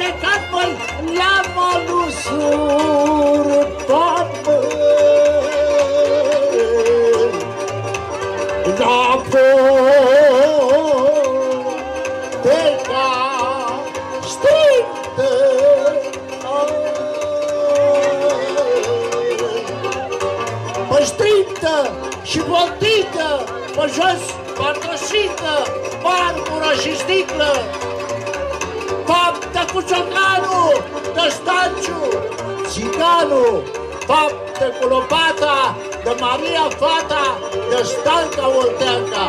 plecat, măi, la malul Surpan, Apoteca strictă, păi strictă și voltită, pe jos, bardoșită, marmură și sticlă, faptă cu ciocanul, de Stanciu, țiganul, faptă cu lopata, de Maria fata, de Stanca Olteanca.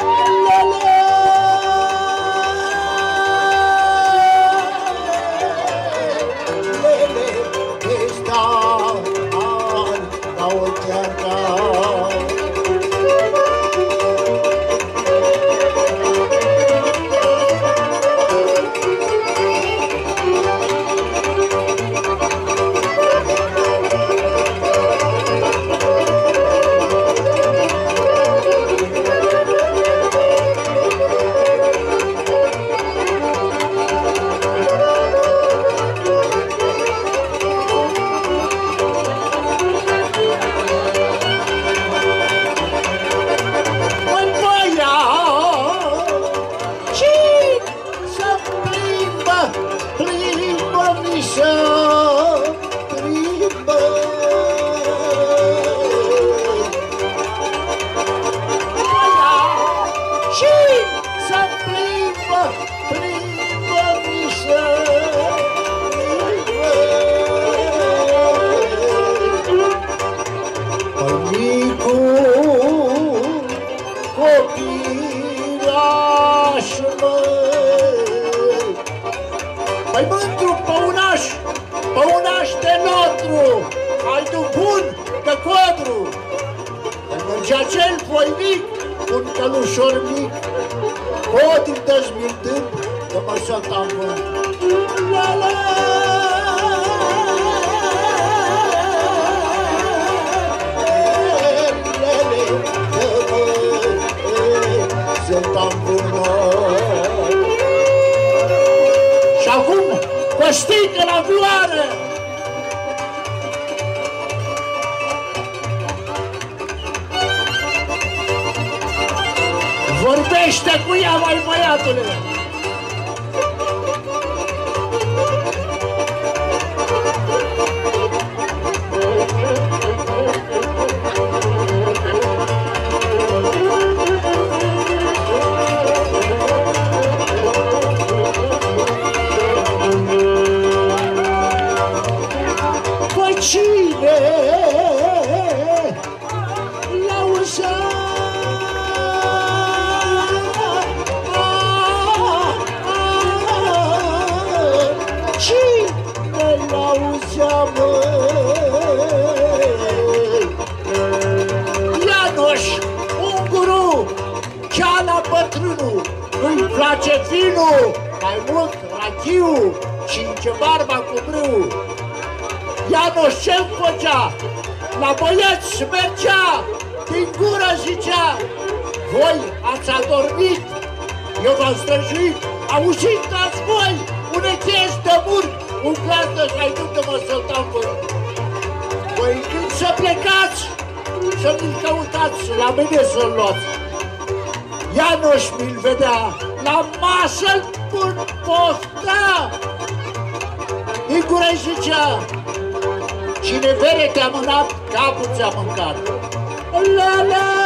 Păi mândru, păunaș de notru, ai du bun de codru. Când mergea cel voinic, un călușor mic, codri dezmintând, că mă săltam vânt. La la! Săltam vânt. Și acum, Costică la vioară! Vorbește cu ea, mai băiatule! Cine l-auzea? Cine l-auzea, măi? Ianoș, unguru, Ceana bătrânul, nu-i place vinul, mai mult rachiu și ce barba cu brâu. Ianoș ce-mi făcea? La băieți mergea, din gură zicea: voi ați adormit, eu v-am străjuit, auziți-ați voi, un echez de mur, un glas de haidut de mă săltam vânt. Voi când să plecați, să mi-l căutați, la mine să-l luați. Ianoș mi-l vedea, la masă-l pun pofta. Din gură-i zicea: cine vere te-a mânat, capul ți-a mâncat. La la!